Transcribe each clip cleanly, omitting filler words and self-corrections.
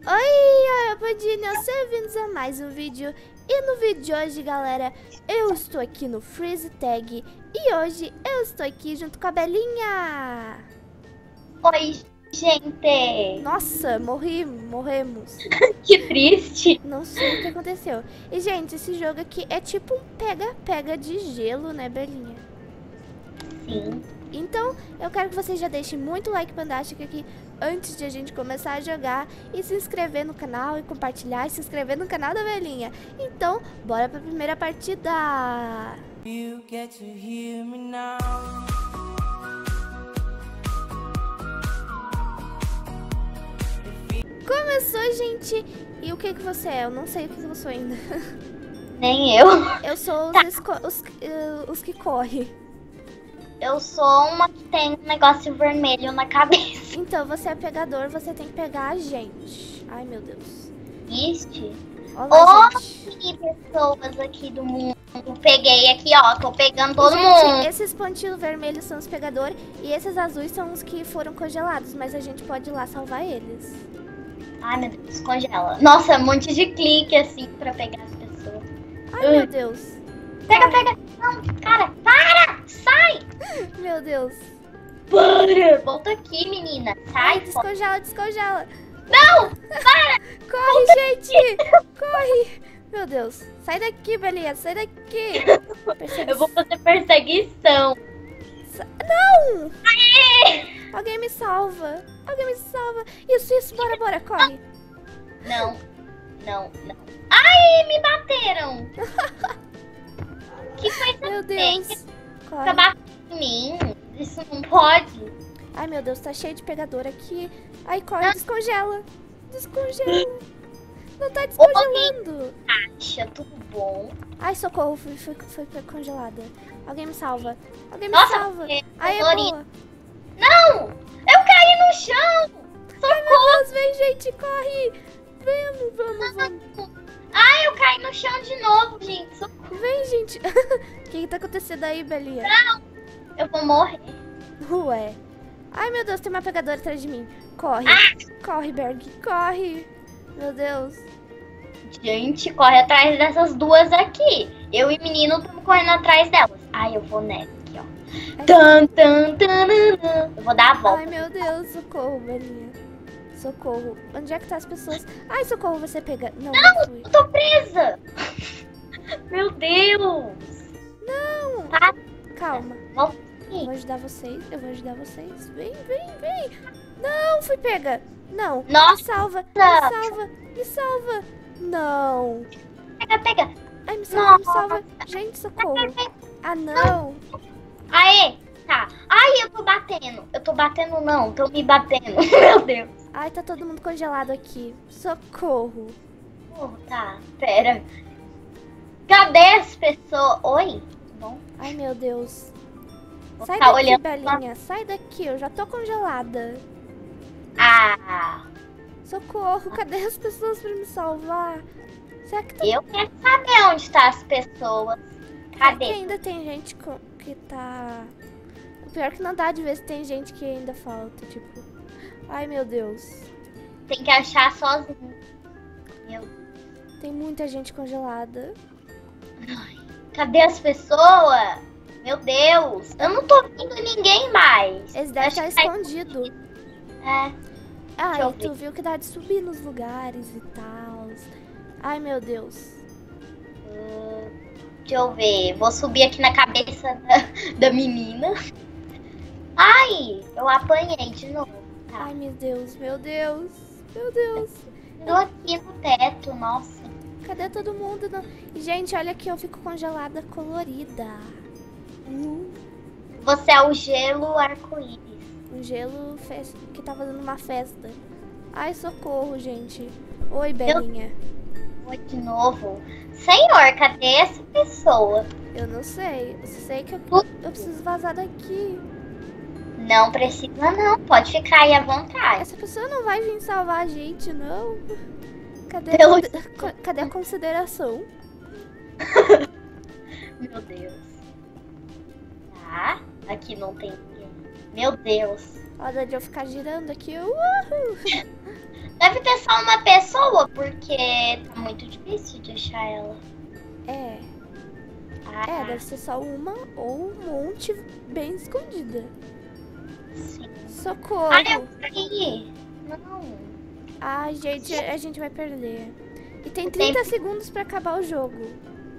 Oi, Padinha, sejam bem-vindos a mais um vídeo. E no vídeo de hoje, galera, eu estou aqui no Freeze Tag. E hoje eu estou aqui junto com a Belinha. Oi, gente. Nossa, morremos. Que triste. Não sei o que aconteceu. E, gente, esse jogo aqui é tipo um pega-pega de gelo, né, Belinha? Sim. Então, eu quero que vocês já deixem muito like fantástico aqui antes de a gente começar a jogar e se inscrever no canal e compartilhar e se inscrever no canal da Belinha. Então, bora pra primeira partida! You get to hear me now. Começou, gente! E o que você é? Eu não sei o que eu sou ainda. Nem eu. Eu sou os que correm. Eu sou uma que tem um negócio vermelho na cabeça. Então, você é pegador, você tem que pegar a gente. Ai, meu Deus. Triste. Olá, gente. Pessoas aqui do mundo. Peguei aqui, ó. Tô pegando todo gente, mundo. Esses pontinhos vermelhos são os pegadores e esses azuis são os que foram congelados. Mas a gente pode ir lá salvar eles. Ai, meu Deus, congela. Nossa, um monte de clique assim pra pegar as pessoas. Ai, meu Deus. Pega, pega. Não, cara, para! Sai! Meu Deus. Para! Volta aqui, menina. Sai. Ai, descongela, descongela. Não! Para! Corre, gente! Corre! Meu Deus. Sai daqui, Belinha. Sai daqui. Eu vou fazer perseguição. Não! Aê! Alguém me salva. Alguém me salva. Isso. Bora, bora. Corre. Não. Ai, me bateram. Que coisa Meu Deus. Corre. Tá batendo em mim. Isso não pode. Ai, meu Deus, tá cheio de pegador aqui. Ai, corre, descongela. Descongela. Não tá descongelando. Acha, tudo bom? Ai, socorro, foi congelada. Alguém me salva. Alguém me Nossa, salva. Ai, é boa. Não! Eu caí no chão! Ai, meu Deus, vem, gente, corre. Vamos. Ai, eu caí no chão de novo, gente. Socorro. Vem, gente. O que tá acontecendo aí, Belinha? Não, eu vou morrer. Ué. Ai, meu Deus, tem uma pegadora atrás de mim. Corre. Corre, Berg. Corre. Meu Deus. Gente, corre atrás dessas duas aqui. Eu e o menino estamos correndo atrás delas. Ai, eu vou nessa aqui, ó. Eu vou dar a volta. Ai, meu Deus. Socorro, Belinha. Socorro. Onde é que tá as pessoas? Ai, socorro, você pega. Não, eu tô presa. Meu Deus. Não. Ah, calma. Volta. Eu vou ajudar vocês. Vem. Não, fui pega. Não. Nossa. Me salva. Não. Pega. Ai, me salva. Gente, socorro. Ah, não. Aê, tá. Ai, eu tô batendo não, tô me batendo. Meu Deus. Ai, tá todo mundo congelado aqui. Socorro. Tá, pera. Cadê as pessoas? Oi? Bom. Ai, meu Deus. Sai tá daqui, olhando Belinha. Sai daqui, eu já tô congelada. Ah. Socorro, cadê as pessoas pra me salvar? Será que tá... Eu quero saber onde tá as pessoas. Cadê? Que ainda tem gente que tá... O pior que não dá de ver se tem gente que ainda falta, tipo... Ai, meu Deus. Tem que achar sozinho. Meu Deus. Tem muita gente congelada. Ai, cadê as pessoas? Meu Deus. Eu não tô vendo ninguém mais. Eles devem estar escondidos. É. Ah, e tu viu que dá de subir nos lugares e tal. Ai, meu Deus. Deixa eu ver. Vou subir aqui na cabeça da menina. Ai, eu apanhei de novo. Tá. Ai, meu Deus. Tô aqui no teto, nossa. Cadê todo mundo? Gente, olha aqui, eu fico congelada colorida. Você é o gelo arco-íris. Um gelo que tá fazendo uma festa. Ai, socorro, gente. Oi, Belinha. Oi de novo. Senhor, cadê essa pessoa? Eu não sei. Eu sei que eu preciso vazar daqui. Não precisa não. Pode ficar aí à vontade. Essa pessoa não vai vir salvar a gente, não. Cadê a consideração? Meu Deus. Tá. Aqui não tem ninguém. Meu Deus. Hora de eu ficar girando aqui. Uhul. Deve ter só uma pessoa, porque tá muito difícil de achar ela. É, Ah, deve ser só uma ou um monte bem escondida. sim. Socorro! Ah, eu vi. Não. Ai, gente, a gente vai perder. E tem O 30 tempo- segundos pra acabar o jogo.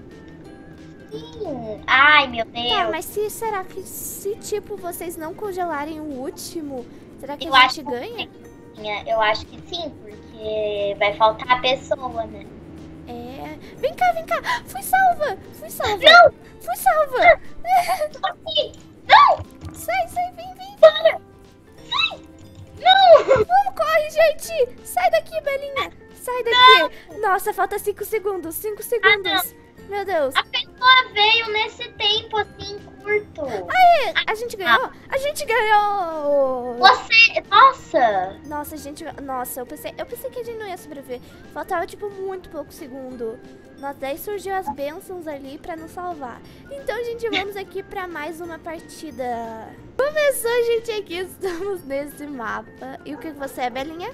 Sim. Ai, meu Deus. Tá, mas será que se, tipo, vocês não congelarem o último, será que Eu a acho gente que ganha? Eu acho que sim, porque vai faltar a pessoa, né? É. Vem cá, vem cá! Fui salva! Fui salva! Não! Fui salva! Tô aqui! Não! Sai, sai, vem, vem! Para! Sai! Não! Vamos, corre, gente! Sai daqui, Belinha! Sai daqui! Nossa, falta 5 segundos, 5 segundos! Meu Deus! A pessoa veio nesse tempo assim, curto. Aê, a gente ganhou! A gente ganhou! Você... Nossa! Nossa, gente, nossa, eu pensei que a gente não ia sobreviver. Faltava, tipo, muito pouco segundo. Nossa, daí surgiu as bênçãos ali pra nos salvar. Então, gente, vamos aqui pra mais uma partida. Começou, gente, aqui estamos nesse mapa. E o que você é, Belinha?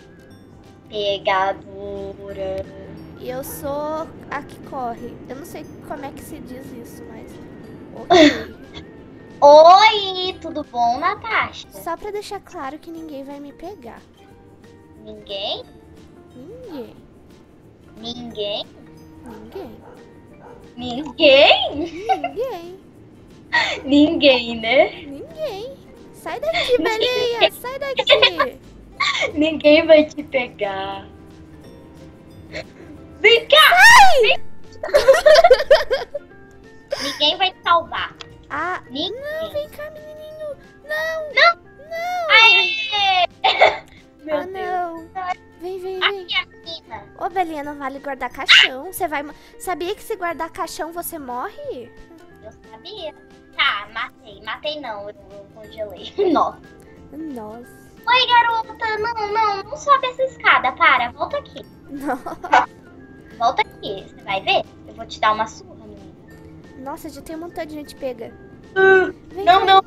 Pegadora. E eu sou a que corre. Eu não sei como é que se diz isso, mas... Ok. Oi, tudo bom, Natasha? Só pra deixar claro que ninguém vai me pegar. Ninguém? Ninguém. Ninguém? Ninguém. Ninguém? Ninguém. Ninguém, né? Ninguém. Sai daqui, Belinha. Sai daqui. Ninguém vai te pegar. Vem cá! Ninguém vai te salvar. Ah, Ninguém. não, vem cá, menininho. Não. Não. Não. Aê! Meu Ah, Deus. não. Vem, vem, vem. Aqui, a menina. Ô, Belinha, não vale guardar caixão. Você vai... Sabia que se guardar caixão você morre? Eu sabia. Tá, matei. Matei não, eu congelei. Nossa. Nossa. Oi, garota. Não sobe essa escada. Para, volta aqui. Não. Volta aqui. Você vai ver? Eu vou te dar uma surra, menina. Nossa, já tem um montão de gente pega. Vem Não. cá.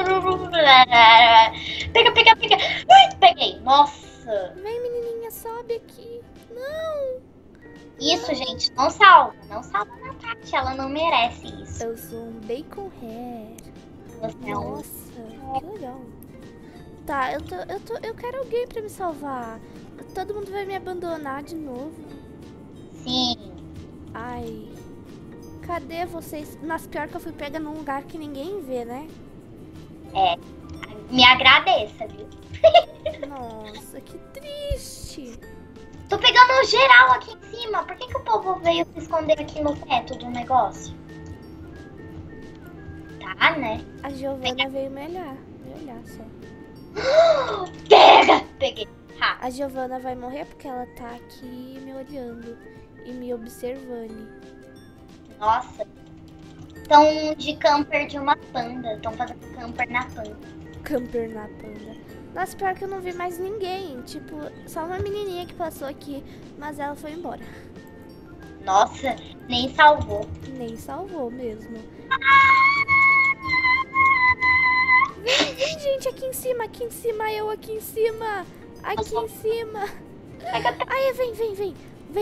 Pega. Ai, peguei. Nossa. Vem, menininha, sobe aqui. Não. Isso, gente, não salva. Não salva a Natasha. Ela não merece isso. Eu sou um bacon hair. Você é um... Nossa, que legal. Tá, eu quero alguém pra me salvar. Todo mundo vai me abandonar de novo. Sim. Ai. Cadê vocês? Mas pior que eu fui pega num lugar que ninguém vê, né? É. Me agradeça, viu? Nossa, que triste. Tô pegando geral aqui em cima. Por que o povo veio se esconder aqui no teto do negócio? Tá, né? A Giovana veio me olhar só. Pega! Peguei. Ha. A Giovana vai morrer porque ela tá aqui me olhando e me observando. Nossa. Estão de camper de uma panda. Estão fazendo camper na panda. Camper na panda. Nossa, pior que eu não vi mais ninguém. Tipo, só uma menininha que passou aqui, mas ela foi embora. Nossa, nem salvou. Nem salvou mesmo. Vem, gente, aqui em cima, eu aqui em cima. Aqui em cima. Aí, vem.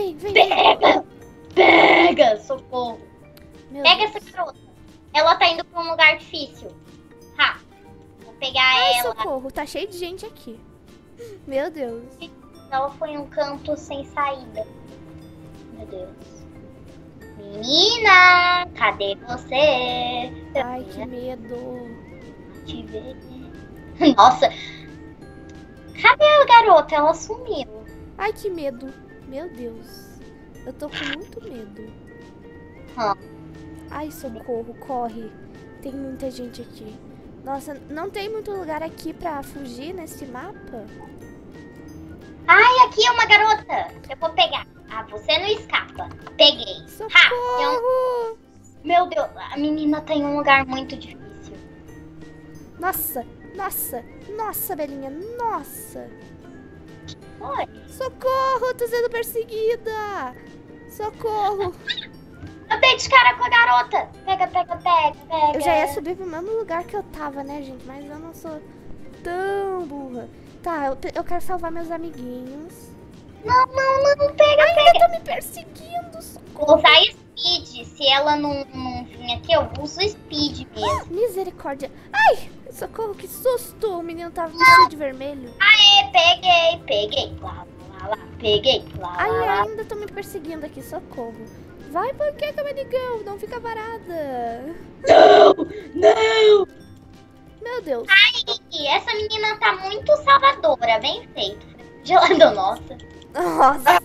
Pega! Socorro. Meu Pega Deus. essa garota. Ela tá indo pra um lugar difícil. Ha. Vou pegar Ai, ela. socorro, tá cheio de gente aqui. Meu Deus. Ela foi um canto sem saída. Meu Deus. Menina, cadê você? Ai, que medo. Te ver. Nossa. Cadê a garota? Ela sumiu. Ai, que medo. Meu Deus. Eu tô com muito medo. Hã. Ai, socorro, corre. Tem muita gente aqui. Nossa, não tem muito lugar aqui pra fugir nesse mapa? Ai, aqui é uma garota. Eu vou pegar. Ah, você não escapa. Peguei. Socorro! Meu Deus, a menina tá em um lugar muito difícil. Nossa, Belinha, nossa. Oi. Socorro, tô sendo perseguida. Socorro. Eu dei de cara com a garota. Pega. Eu já ia subir pro mesmo lugar que eu tava, né, gente? Mas eu não sou tão burra. Tá, eu quero salvar meus amiguinhos. Não, pega. Ainda tô me perseguindo. Vou usar speed. Se ela não vir aqui, eu uso speed mesmo. Misericórdia. Ai, socorro, que susto. O menino tava vestido de vermelho. Peguei. Lá. Peguei. Lá. Ai, ainda tô me perseguindo aqui, socorro. Vai, panqueca, Manigão, não fica parada. Não! Meu Deus. Ai, essa menina tá muito salvadora, bem feito. Gelado, nossa. Nossa.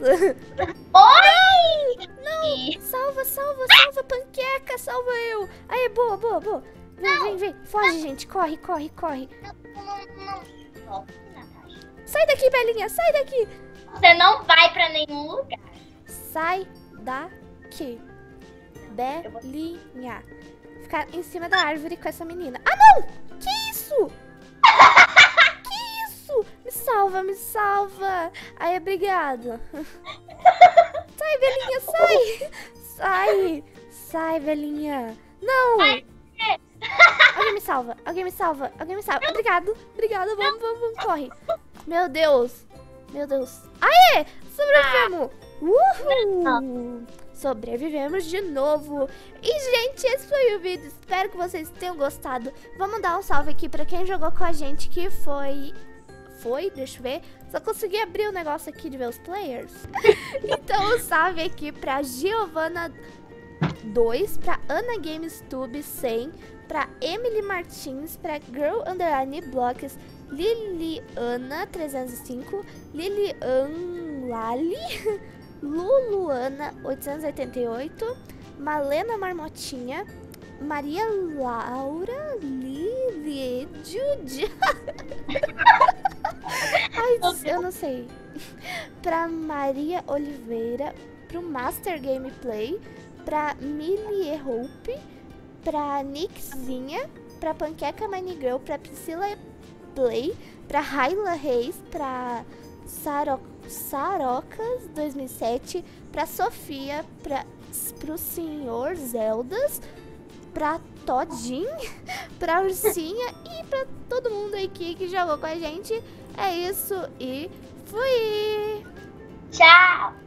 Oi! Não, salva, panqueca, salva eu. Aí, boa. Vem. Foge, gente, corre. Não. Natasha. Sai daqui, Belinha, sai daqui. Você não vai pra nenhum lugar. Sai daqui, Belinha. Ficar em cima da árvore com essa menina. Ah, não! Que isso? Que isso? Me salva. Aí, obrigado. Sai, Belinha, sai, Belinha. Não. Alguém me salva. Obrigado, vamos, corre. Meu Deus. Aê, sobrevivemos. Uhul. Sobrevivemos de novo. E, gente, esse foi o vídeo. Espero que vocês tenham gostado. Vamos dar um salve aqui pra quem jogou com a gente, que foi... Deixa eu ver. Só consegui abrir o negócio aqui de ver os players. Então, um salve aqui pra Giovana 2, pra Ana Games Tube 100, pra Emily Martins, pra Girl Underline Blocks, Liliana 305, Lilian Lali, Luluana 888, Malena Marmotinha, Maria Laura Liliedud. Ai, eu não sei. Pra Maria Oliveira, pro Master Gameplay, pra Millie Hope, pra Nixzinha, pra Panqueca Manigirl, pra Priscila Play, pra Raila Reis, pra Sarocas 2007, pra Sofia, pro Senhor Zeldas, pra Todin, pra Ursinha e pra todo mundo aqui que jogou com a gente. É isso e fui! Tchau!